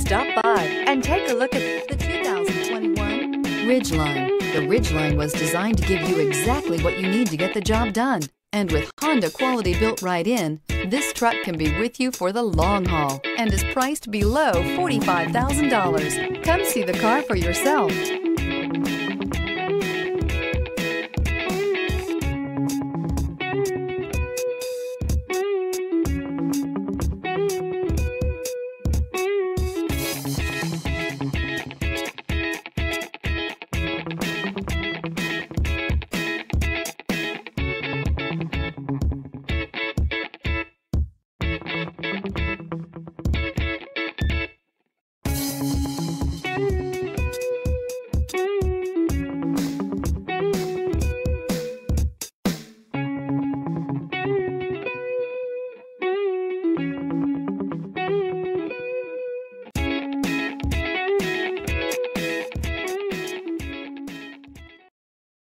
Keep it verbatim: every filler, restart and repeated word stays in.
Stop by and take a look at the two thousand twenty-one Ridgeline. The Ridgeline was designed to give you exactly what you need to get the job done. And with Honda quality built right in, this truck can be with you for the long haul and is priced below forty-five thousand dollars. Come see the car for yourself.